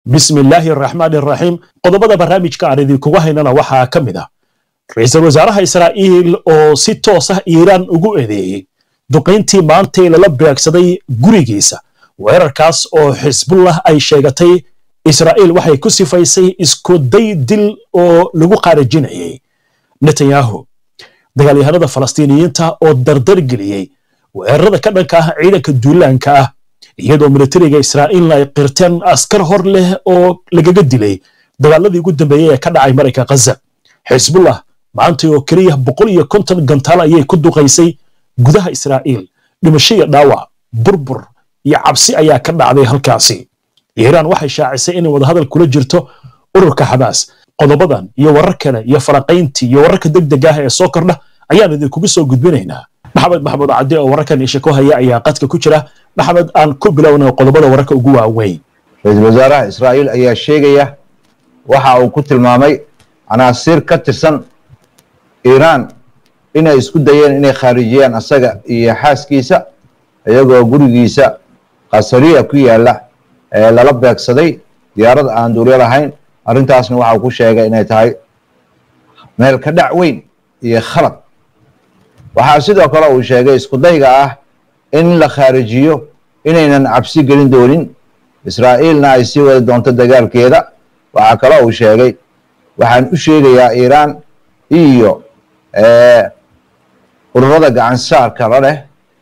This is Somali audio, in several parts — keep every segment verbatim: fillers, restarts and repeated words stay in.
بسم الله الرحمن الرحيم qodobada barnaamijka aan idinkugu haynana waxaa ka mid ah ra'iisul wasaaraha Israa'iil oo si toos ah Iiraan ugu eedeeyay duqeyntii maanta la beegsaday gurigiisa weerarkaas oo Xisbullah ay sheegatay Israa'iil waxay ku sifaysay isku day dil oo lagu qaarajinayay Netanyahu dagaalyahanada Falastiiniyiinta oo dardar geliyay weerarada ka dhanka ah ciidanka duulaanka ah iyadoo militariga Israa'iil ay qirteen askar hor leh oo lagaga dilay dagaaladii ugu dambeeyay ee ka dhacay Mareykanka Gaza Xisbullah maanta oo kaliya boqol iyo konton gantaal ayay ku duqeysay gudaha Israa'iil dhimasho iyo dhaawac burbur iyo cabsi ayaa ka dhacday halkaasi Iiraan waxay shaacisay in wada hadal kula jirto ururka Xamaas qodobadan iyo warar kale iyo faraqayntii iyo wararka degdeg ah ee soo kordha ayaan idinku soo gudbinaynaa maxamed maxamed Cabdi oo wararkan isha ku haya ayaa qadka ku jira maxamed aan ku bilowno qodobada wararka ugu waaweyn ra'iisul wasaaraha Israa'iil ayaa sheegaya waxa uu ku tilmaamay anaasir ka tirsan Iiraan inay isku dayeen inay khaarijiyaan asaga iyo xaaskiisa iyagoo gurigiisa qasriya ku yaala ee lala beegsaday diyaarad aan duuliye lahayn arintaasna waxa uu ku sheegay inay tahay meel ka dhac weyn iyo khalad waxa sidoo kale uu sheegay isku dayga ah in la khaarijiyo inaynan cabsi gelin doonin Israa'iilna ay sii wada doonto dagaalkeeda waxa kale uu sheegay waxaan u sheegayaa Iiraan iyo ee ururada gacan saarka leh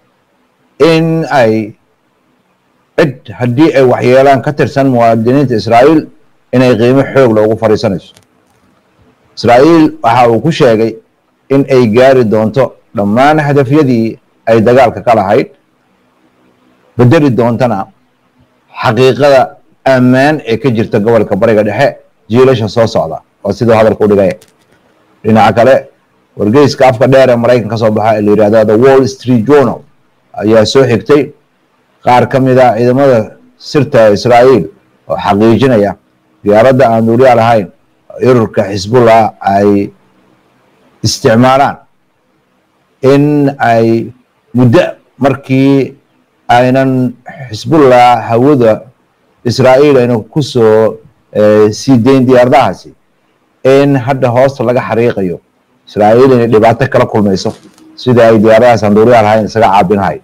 in ay cid haddii ay waxyeelaan ka tirsan muwaadiniinta Israa'iil inay qiimo xoog loogu fariisanayso Israa'iil waxa uu ku sheegay in ay gaari doonto dhammaan hadafyadii ay dagaalka ka lahayd bedeli doontana xaqiiqada ammaan ee ka jirta gobolka bariga dhexe jiilasha soo socda oo sidoo hadalka u dhigay dhinaca kale wargeyska afka dheer ee Mareykanka ka soo baxa ee la yiraahdo The Wall Street Journal ayaa soo xigtay qaar ka mid ah ciidamada sirta Israa'iil oo xaqiijinaya diyaaradda aan duuliye lahayn ururka Xisbullah ay isticmaalaan in ay muddo markii aynan Xisbullah hawada Israa'iil ayna ku soo sii deyn diyaaradahaasi in hadda hoosta laga xariiqayo Israa'iil inay dhibaato kala kulmayso sida ay diyaaradahaas aan duuliye lahayn isaga caabin lahayd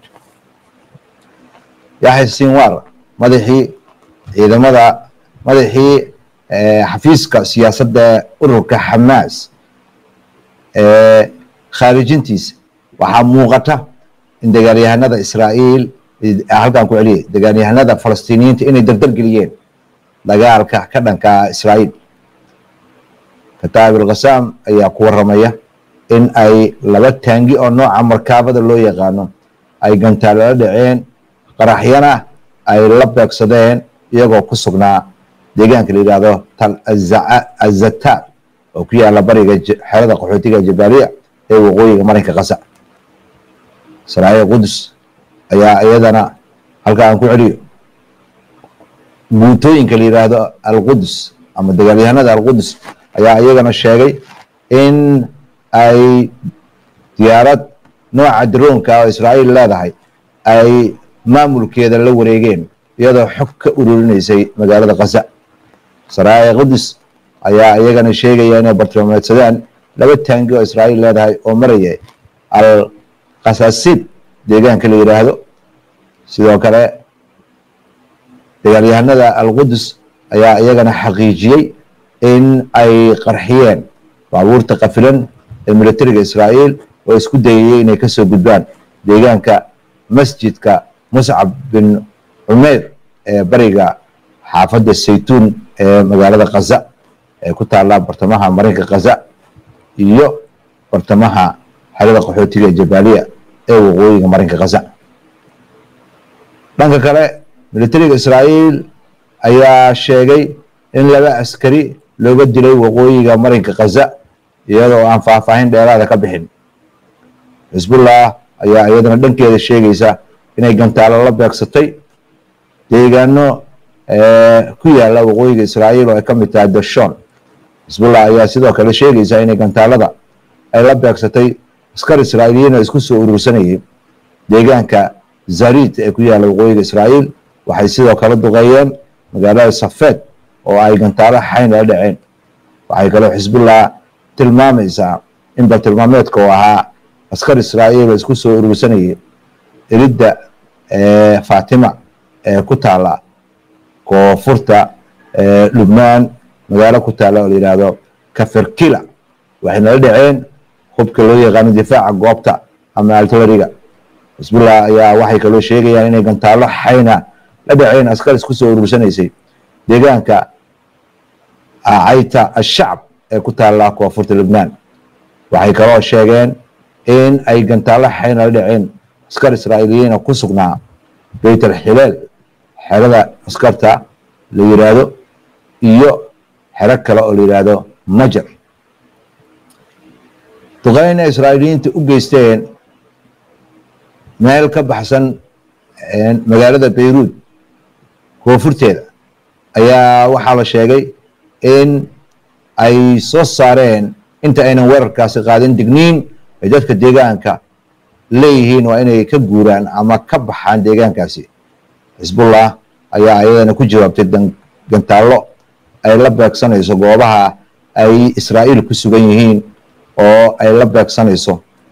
Yaxya Sinwar madaxii ciidamada madaxii xafiiska siyaasadda ururka Xamaas ee khaarijintiisa waxaa muuqata in dagaalyahanada Israa'iil halkan ku celiyay dagaalyahanada Falastiiniyiinta inay dardar geliyeen dagaalka ka dhanka Israa'iil Kataib al-Qassam ayaa ku waramaya in ay laba taangi oo nooca markaabada loo yaqaano ay gantaal la dhaceen qaraxyana ay la beegsadeen iyagoo ku sugnaa deegaanka la yiraahdo Tal Az-Zatar oo ku yaala bariga xerada qaxootiga Jabaaliya ee waqooyiga Mareykanka Gaza Saraa'iil Qudus ayaa iyadana halkaan ku celiyo guutooyinka la yiraahdo Al-Qudus ama dagaalyahanada Al-Qudus ayaa iyagana sheegay in ay diyaarad nooca droonka oo Israa'iil leedahay ay maamulkeeda la wareegeen iyadoo xog ka ururinaysay magaalada Gaza Saraa'iil Qudus ayaa iyagana sheegaya inay bartilmaameedsadaan laba taangi oo Israa'iil leedahay oo marayay al qasaasib deegaanka la yiraahdo sidoo kale dagaalyahanada Al-Qudus ayaa iyagana xaqiijiyay in ay qarxiyeen baabuurta qafilan ee militariga Israa'iil oo isku dayay inay ka soo gudbaan deegaanka masjidka Mus'ab bin Umayr ee bariga xaafadda Saytuun ee magaalada Gaza ee ku taala bartamaha Mareykanka Gaza iyo bartamaha xerada qaxootiga Jabaaliya ee waqooyiga Mareykanka Gaza dhanka kale militariga Israa'iil ayaa sheegay in laba askari looga dilay waqooyiga Mareykanka Gaza iyadoo aan faahfaahin dheeraad ah ka bixin Xisbullah ayaa iyadana dhankeeda sheegaysa inay gantaalo la beegsatay deegaano ku yaala waqooyiga Israa'iil oo ay ka mid tahay Dashon Xisbullah ayaa sidoo kale sheegaysa inay gantaalada ay la beegsatay askar Israa'iiliyiin oo isku soo urursanayay deegaanka Zarit ee ku yaala waqooyiga Israa'iil waxay sidoo kale duqeeyeen magaalada Safed oo ay gantaalo xayn la dhaceen waxay kaloo xisbullah tilmaamaysaa in bartilmaameedka oo ahaa askar israa'iil isku soo urursanayay iridda Fatima ee ku taala koonfurta Lubnaan magaalo ku taala oo la yiraahdo Kafarkila waxayna la dhaceen hubka loo yaqaan difaaca goobta ama artilleriga xisbullah ayaa waxay kaloo sheegayaan inay gantaalo xayna la dhaceen askar isku soo urursanaysay deegaanka Ayta al-Shacb ee ku taala koonfurta Lubnaan waxay kaloo sheegeen in ay gantaalo xayna la dhaceen askar Israa'iiliyiin ku sugnaa Beyt al-Hilal xerada askarta la yiraahdo iyo xero kale oo la yiraahdo Majar duqeyna Israa'iiliyiinta u geysteen meel ka baxsan magaalada Beirut koonfurteeda ayaa waxaa la sheegay in ay soo saareen inta aynan weerarkaasi qaadin digniin ay dadka deegaanka leeyihiin waa inay ka guuraan ama ka baxaan deegaankaasi xisbullah ayaa ayadana ku jawaabtay gantaalo ay la beegsanayso goobaha ay Israa'iil ku sugan yihiin oo ay la beegsanayso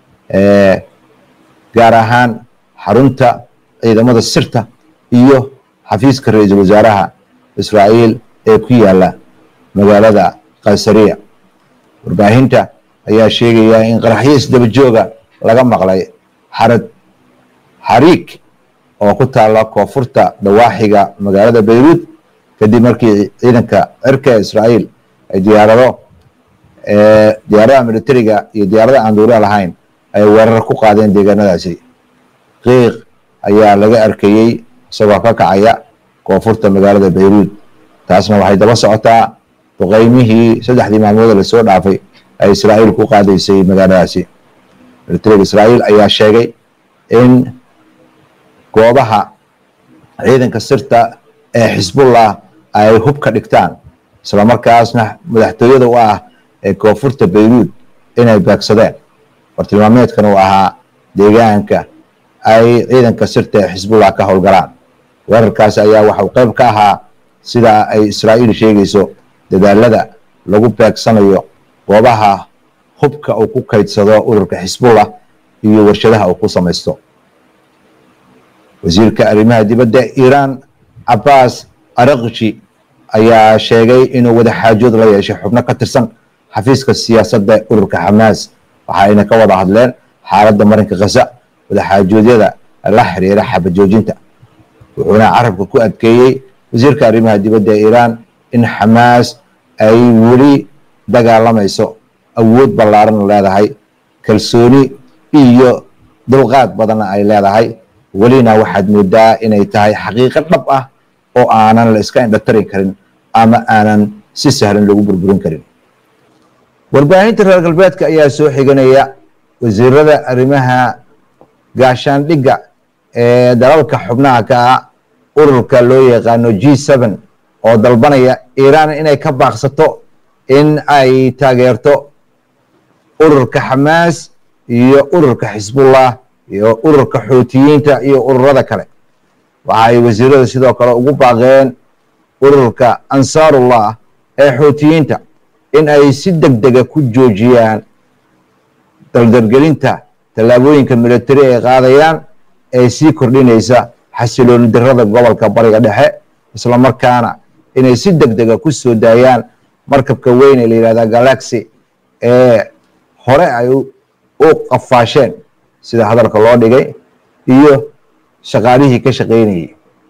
gaar ahaan xarunta ciidamada sirta iyo xafiiska ra'iisul wasaaraha Israa'iil ee ku yaala magaalada Qaysariya warbaahinta ayaa sheegaya in qaraxyo isdaba jooga laga maqlay xarad xariik oo ku taala koonfurta dawaaxiga magaalada Beirut kadib markii ciidanka cirka Israa'iil ay diyaarado ee diyaaradaha militariga iyo diyaaradaha aan duuliyaha lahayn ay weerar ku qaadeen deegaanadaasi qiiq ayaa laga arkayay isagoo ka kacaya koonfurta magaalada Beirut taasna waxay daba socotaa duqeymihii saddexdii maalmood la soo dhaafay ay Israa'iil ku qaadaysay magaaladaasi militariga Israa'iil ayaa sheegay in goobaha ciidanka sirta ee xisbullah ay hub ka dhigtaan isla markaasna madaxtooyada u ah ee koonfurta Beirut inay beegsadeen bartilmaameedkan uu ahaa deegaanka ay ciidanka sirta ee xisbullah ka howlgalaan weerarkaas ayaa waxa qayb ka ahaa sida ay Israa'iil sheegayso dadaalada lagu beegsanayo goobaha hubka uu ku kaydsado ururka xisbullah iyo warshadaha uu ku samaysto wasiirka arrimaha dibadda Iran Abbas Araghchi ayaa sheegay inuu wada xaajood la yeeshay xubno ka tirsan xafiiska siyaasadda ururka Hamas waxayna ka wada hadleen xaaladda marinka Gaza wada xaajoodyada la xiriira xabad joojinta wuxuuna carabka ku adkeeyay wasiirka arrimaha dibadda Iran in Hamas ay weli dagaalamayso awood ballaaran leedahay kalsooni iyo dulqaad badan ay leedahay welina waxaad moodaa inay tahay xaqiiqo dhab ah oo aanan la iska indhatarin karin ama aanan si sahlan lagu burburin karin warbaahinta reer galbeedka ayaa soo xiganaya wasiirada arrimaha gaashaandhigga ee dalalka xubnaha ka ah ururka loo yaqaano G seven oo dalbanaya Iran inay ka baaqsato in ay taageerto ururka Hamas iyo ururka Xisbullah iyo ururka Xuutiyiinta iyo ururada kale waxay wasiirada sidoo kale ugu baaqeen ururka Ansarullah ee Xuutiyiinta in ay si degdeg ah ku joojiyaan daldargelinta tallaabooyinka militari ee qaadayaan ee sii kordhinaysa xasilooni darrada gobolka bariga dhexe isla markaana inay si degdeg ah ku soo daayaan markabka weyn ee la yiraahdo Galaxy ee hore ay u qafaasheen sida hadalka loo dhigay iyo shaqaalihii ka shaqeynayay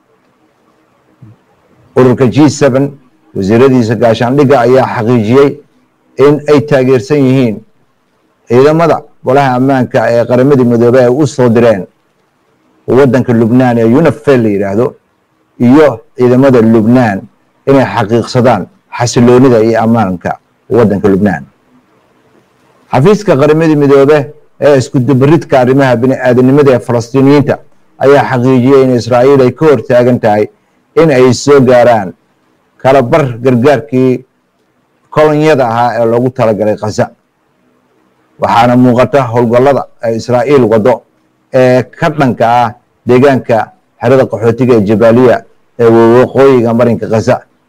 ururka G seven wasiiradiisa gaashaandhigga ayaa xaqiijiyay in ay taageersan yihiin ciidamada golaha ammaanka ee qaramada midoobay ay u soo direen waddanka Lubnaan ee UNIFIL la yiraahdo iyo ciidamada Lubnaan inay xaqiiqsadaan xasiloonida iyo ammaanka waddanka Lubnaan xafiiska qaramada midoobay ee isku dubbaridka arrimaha bini'aadanimada ee Falastiiniyiinta ayaa xaqiijiyay in Israa'iil ay ka hortaagan tahay in ay soo gaaraan kala bar gargaarkii kolonyada ahaa ee loogu talagalay Gaza waxaana muuqata howlgallada ay Israa'iil wado ee ka dhanka ah deegaanka xerada qaxootiga ee Jabaaliya ee waqooyiga marinka Gaza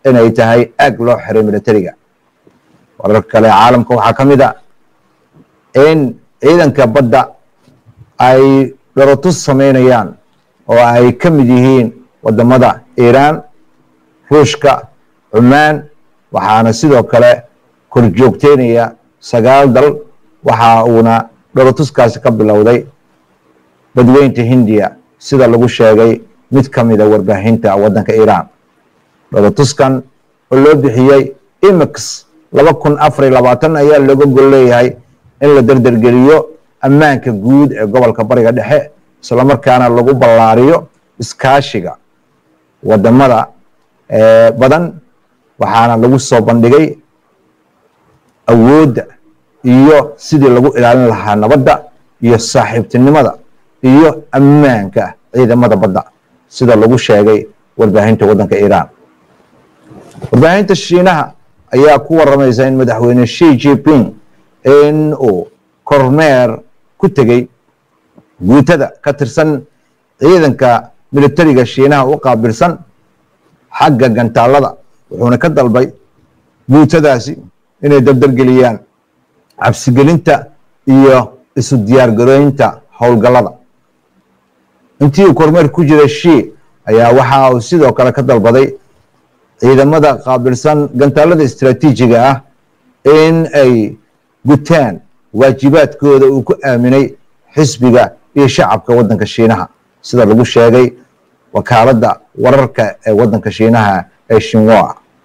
inay tahay aag loo xiray militariga. warar kale caalamka waxaa ka mid a in ciidanka badda ay dhoolatus samaynayaan oo ay ka mid yihiin wadamada Iiraan, Ruushka, Cumaan, waxaana sidoo kale korjoogteynaya sagaal dal. waxa uuna dhoolatuskaasi ka bilowday badweynta Hindiya sida lagu sheegay mid ka mid a warbaahinta waddanka Iiraan. dhoolatuskan oo loo bixiyey IMEX laba kun afar iyo labaatan ayaa looga gol leeyahay in la dardargeliyo ammaanka guud ee gobolka bariga dhexe, isla markaana lagu ballaariyo iskaashiga wadamada badan. waxaana lagu soo bandhigay awoodda iyo sidii lagu ilaalin lahaa nabadda iyo saaxiibtinimada iyo ammaanka ciidamada badda sida lagu sheegay warbaahinta waddanka Iiraan. warbaahinta Shiinaha ayaa ku waramaysa in madaxweyne Xi Jinping in uu kormeer ku tegey guutada ka tirsan ciidanka militariga Shiinaha u qaabilsan xagga gantaalada, wuxuuna ka dalbay guutadaasi inay dabdalgeliyaan cabsigelinta iyo isu diyaargarooynta howlgallada. intii uu kormeer ku jiray Xi ayaa waxa uu sidoo kale ka dalbaday ciidamada qaabilsan gantaalada istiraatiijiga ah in ay gutaan waajibaadkooda uu ku aaminay xisbiga iyo shacabka waddanka Shiinaha sida lagu sheegay wakaaladda wararka ee waddanka Shiinaha ee Xinhua.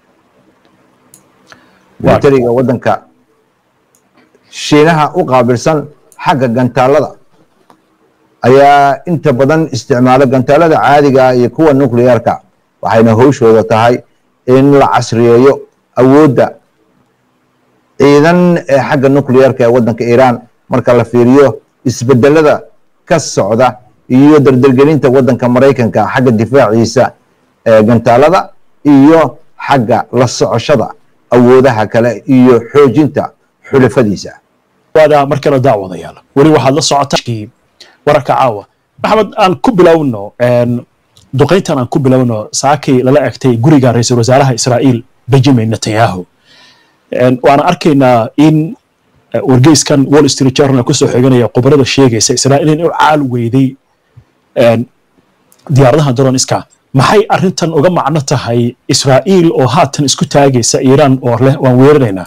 militariga waddanka Shiinaha u qaabilsan xagga gantaalada ayaa inta badan isticmaala gantaalada caadiga iyo kuwa nuclearka, waxayna howshooda tahay in la casriyeeyo awoodda ciidan ee xagga nuclearka ee waddanka Iiraan marka la fiiriyo isbedelada ka socda iyo dardargelinta waddanka Mareykanka xagga difaaciisa ee gantaalada iyo xagga la socoshada awoodaha kale iyo xoojinta xulafadiisa. waada markana daawadayaal wali waxaad la socotaa wararka caawa. maxamed, aan ku bilowno duqeyntan aan ku bilowno saakay lala egtay guriga ra'iisul wasaaraha Israa'iil Benjamin Netanyahu. waana arkaynaa in wargeyskan Wall Street Journal ku soo xiganaya khubarada sheegaysa Israa'iil in uu caal weyday diyaaradaha drone-iska. maxay arrintan uga macno tahay Israa'iil oo haatan isku taagaysa Iiraan oo leh waan weeraraynaa?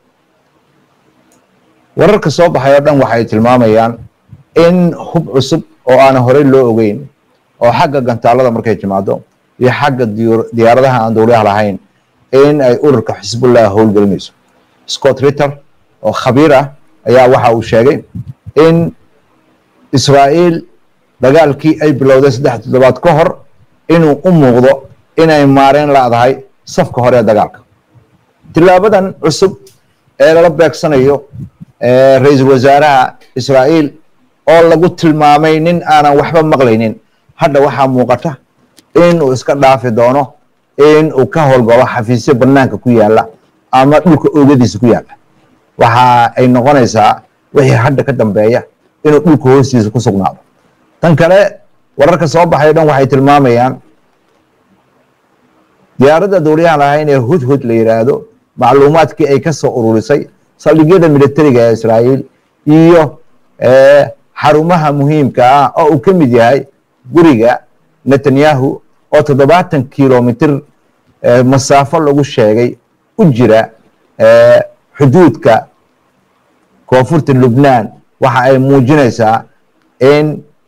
wararka soo baxay oo dhan waxay tilmaamayaan in hub cusub oo aan horey loo ogeyn oo xagga gantaalada markay timaado iyo xagga diyaaradaha aan dowliyaha lahayn in ay ururka Xisbullah howlgelinayso. Scott Ritter oo khabiir ah ayaa waxa uu sheegay in Israa'iil dagaalkii ay bilowday saddex toddobaad ka hor inuu u muuqdo inay maareen laadahay safka hore ee dagaalka. tilaabadan cusub ee lala beegsanayo ra'iisul wasaaraha Israa'iil oo lagu tilmaamay nin aanan waxba maqlaynin, hadda waxaa muuqata in uu iska dhaafi doono in uu ka howlgalo xafiisyo banaanka ku yaala ama dhulka oogadiisa ku yaala. waxa ay noqonaysaa wixii hadda ka dambeeya inuu dhulka hoostiisa ku sugnaado. tan kale wararka soo baxay dhan waxay tilmaamayaan diyaaradda dowliyaha lahayn ee hudhud la yiraahdo macluumaadkii ay ka soo ururisay saldhigyada militariga ee Israa'iil iyo xarumaha muhiimka ah oo uu ka mid yahay guriga Netanyahu oo toddobaatan kiiloomitir masaafo lagu sheegay u jira xuduudka koonfurta Lubnaan. waxa ay muujinaysaa in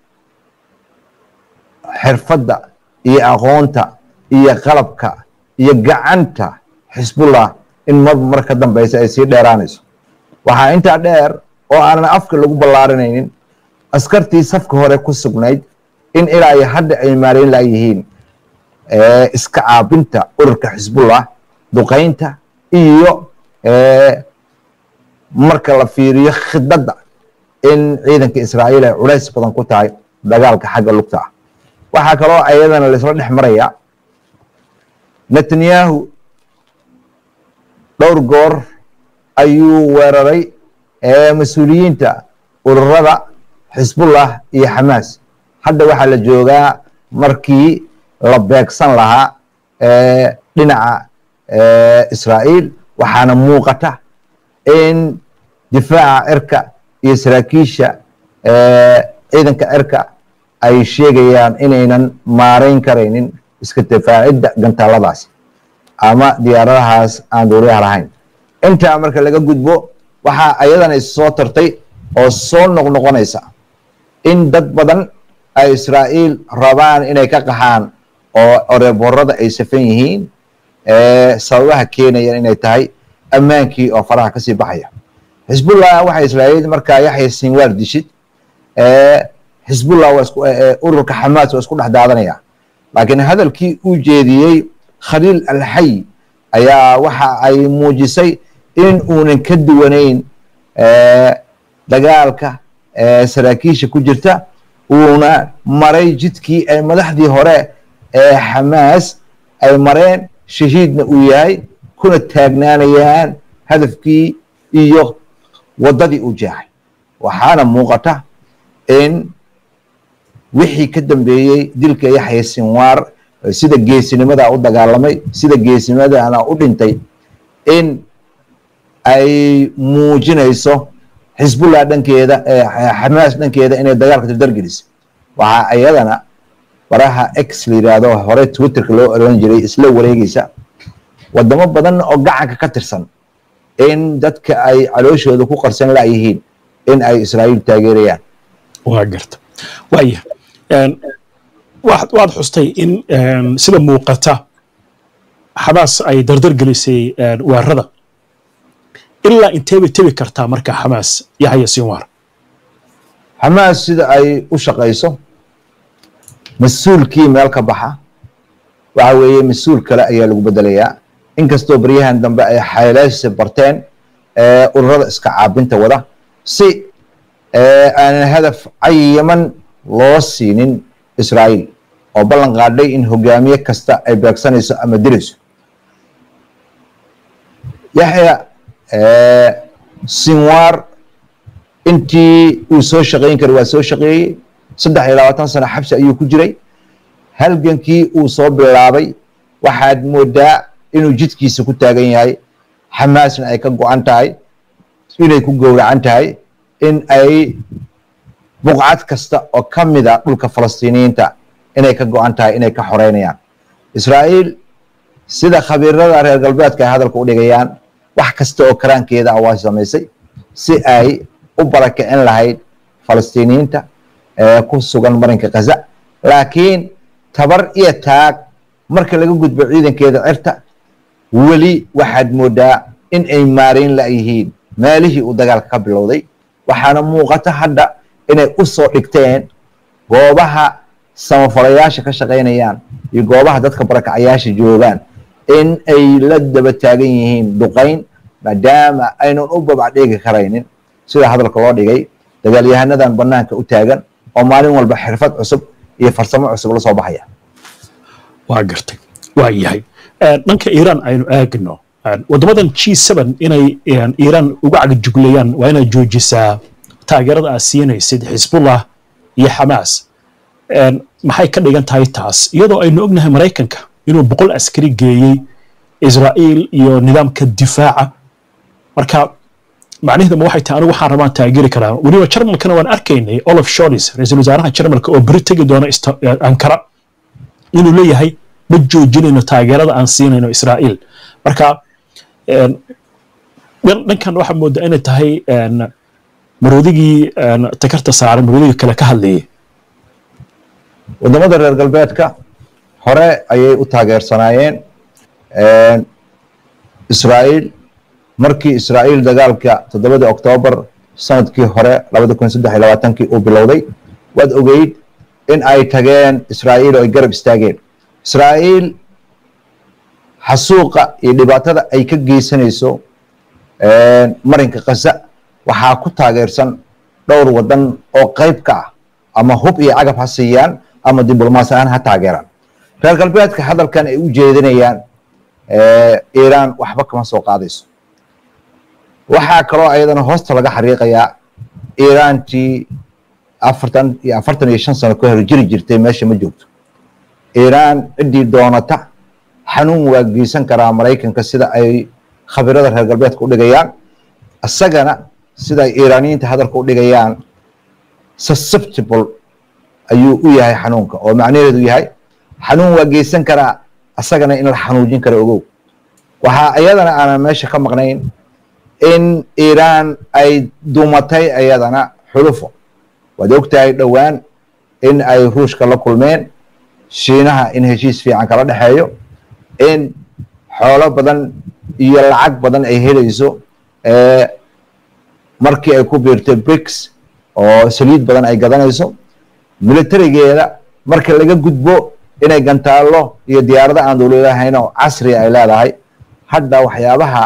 xirfadda iyo aqoonta iyo qalabka iyo gacanta Xisbullah in mar mar ka dambaysa ay sii dheeraanayso. waxaa intaa dheer oo aanan afka lagu ballaarinaynin askartii safka hore ku sugnayd in ilaa ay hadda ay maarayn laayihiin iska caabinta ururka Xisbullah, duqeynta iyo marka la fiiriyo khidada in ciidanka Israa'iil ay culays badan ku tahay dagaalka xagga lugta ah. waxaa kaloo ayadana la isla dhex maraya Netanyahu dhowr goor ayuu weeraray mas-uuliyiinta ururada Xisbullah iyo Xamaas. hadda waxaa la joogaa markii la beegsan lahaa dhinaca israa'iil waxaana muuqata in difaaca cirka iyo saraakiisha ciidanka cirka ay sheegayaan inaynan maarayn karaynin iska difaacidda gantaaladaasi ama diyaaradahaas aan duuliyaha lahayn. intaa marka laga gudbo waxaa ayadana issoo tartay oo soo noqnoqonaysa in dad badan ay israa'iil rabaan inay ka qaxaan oo oreeborada ay safan yihiin sababaha keenayaan inay tahay ammaankii oo faraha kasii baxaya. xisbullah waxay israa'iil markaa yaxya sinwaar dishid xisbullah waa isku ururka xamaas waa isku dhex daadanaya, laakiin hadalkii uu jeediyey khaliil alxay ayaa waxa ay muujisay in uunan ka duwanayn dagaalka saraakiisha ku jirta, uuna maray jidkii ay madaxdii hore ee xamaas ay mareen, shahiidna uu yahay kuna taagnaanayaan hadafkii iyo waddadii uu jeexay. waxaana muuqata in wixii ka dambeeyey dilka yaxya sinwaar sida geesinimada u dagaalamay, sida geesinimadana u dhintay, in ay muujinayso xisbullah dhankeeda xamaas dhankeeda inay dagaalka dardargelisay. waxaa ayadana baraha x la yidhaahdo hore twitterka loo oran jiray isla wareegaysa wadamo badan oo gacanka ka tirsan in dadka ay calooshooda ku qarsan laayihiin in ay israa'iil taageerayaan. waa garta waaya waad xustay in sida muuqata xamaas ay dardargelisay weerarada. ilaa intee bay tebi kartaa marka xamaas yaxya sinwaar? xamaas sida ay u shaqayso, mas-uulkii meel ka baxa waxa weeye mas-uul kale ayaa lagu bedelayaa. inkastoo baryahan dambe ay xaylaysi barteen ururada iska caabinta wada si aanan hadaf cayiman loo siinin israa'iil, oo ballan qaadhay in hogaamiye kasta ay beegsanayso ama dirayso. yaxya sinwaar intii uu soo shaqayn karay waa soo shaqeeyey. saddex iyo labaatan sano xabsi ayuu ku jiray. halgankii uu soo bilaabay waxaad moodaa inuu jidkiisa ku taagan yahay. xamaasna ay ka go-an tahay inay ku gowracan tahay in ay buqcad kasta oo ka mida dhulka falastiiniyiinta inay ka go-an tahay inay ka xoreynayaan. israa'iil sida khabiirada reer galbeedka ay hadalka u dhigayaan wax kasta oo karaankeeda ah waa samaysay si ay u barakicin lahayd falastiiniyiinta ku sugan marinka Gaza, laakiin tabar iyo taag marka laga gudbo ciidankeeda cirta weli waxaad moodaa in ay maarayn laayihiin meelihii uu dagaalka ka bilowday. waxaana muuqata hadda inay u soo dhigteen goobaha samafalayaasha ka shaqaynayaan iyo goobaha dadka barakacayaasha joogaan in ay la daba taagan yihiin duqayn, maadaama aynan u babacdheegi karaynin sida hadalka loo dhigay dagaalyahanadan banaanka u taagan oo maalin walba xirfad cusub iyo farsamo cusub la soo baxaya. waa gartay waa yahay dhanka iiraan aynu aagno wadamadan G seven inay iiraan uga cagajuglayaan waa inay joojisaa taageerada ay siinaysid xisbullah iyo xamaas. maxay ka dhigan tahay taas iyadoo aynu ognahay Mareykanka inuu boqol askari geeyey Israa'iil iyo nidaamka difaaca? marka macnaheedu waxay tahay anigu waxaan rabaan taageeri karaa. weliba Jarmalkana waan arkaynay Olaf Scholz ra'iisul wasaaraha Jarmalka oo beri tagi doona Ankara inuu leeyahay ma joojinayno taageerada aan siinayno Israa'iil. marka dhankan waxaa moodaa inay tahay maroodigii takarta saaran maroodigii kale ka hadlayay. wadamada reer galbeedka hore ayay u taageersanaayeen israa'iil. markii israa'iil dagaalka toddobadii oktoobar sanadkii hore labada kun saddex iyo labaatankii uu bilowday waad ogeyd in ay tageen israa'iil oo ay garab istaageen. israa'iil xasuuqa iyo dhibaatada ay ka geysanayso marinka Gaza waxaa ku taageersan dhowr wadan oo qayb ka ah, ama hub iyo cagab ha siiyaan ama diblomaasi ahaan ha taageeraan. reer galbeedka hadalkan ay u jeedinayaan iiraan waxba kama soo qaadayso. waxaa kaloo ayadana hoosta laga xariiqayaa iiraantii afartan iyo afartan iyo shan sano ka hor jiri jirtay meesha ma joogto. iiraan ciddii doonata xanuun waa geysan karaa maraykanka sida ay khabirada reer galbeedka u dhigayaan asagana sida ay iiraaniyiinta hadalka u dhigayaan susceptible ayuu u yahay xanuunka oo macnaheedu yahay xanuun waa geysan karaa asagana in la xanuujin karo ogow waxaa ayadana aanan meesha ka maqnayn in iiraan ay dumatay ayadana xulufo waad ogtahay dhowaan in ay ruushka la kulmeen shiinaha in heshiis fiican kala dhexeeyo in xoolo badan iyo lacag badan ay helayso markii ay ku biirtay brics oo saliid badan ay gadanayso militarigeeda marka laga gudbo inay gantaallo iyo diyaarado aan dowladahayn oo casri ay leedahay hadda waxyaabaha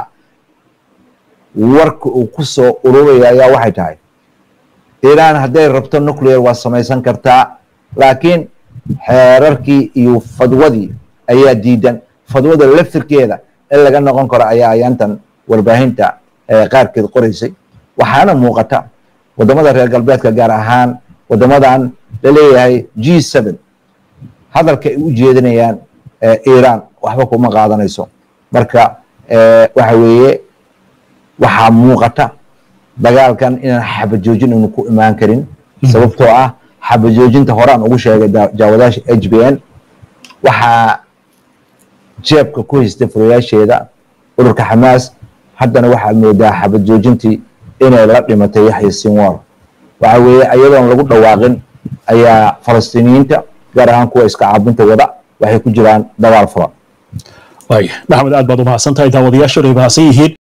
warka uu ku soo ururaya ayaa waxay tahay iiraan hadday rabto nuclear waa samaysan kartaa laakiin xeerarkii iyo fadwadii ayaa diidan fadwada laftirkeeda in laga noqon karo ayaa ayaantan warbaahinta qaarkeed qoraysay waxaana muuqata wadamada reer galbeedka gaar ahaan wadamadan la leeyahay G seven hadalka ay u jeedinayaan iiraan waxba kuma qaadanayso marka waxa weeye waxaa muuqata dagaalkan inaan xabajoojin inu ku imaan karin sababtoo ah xabajoojinta horaan ugu sheegay jaawadaasha H B N waxaa jeebka ku haystay furayaasheeda ururka Xamaas haddana waxaa moodaa xabajoojintii inay la dhimatay Yaxya Sinwar waxa weeye ayadoon lagu dhawaaqin ayaa Falastiiniyiinta gaar ahaan kuwa iska caabinta wada waxay ku jiraan dagaal furan waay maxamed aad baad u mahadsantahay daawadayaasha reebahasan yihiin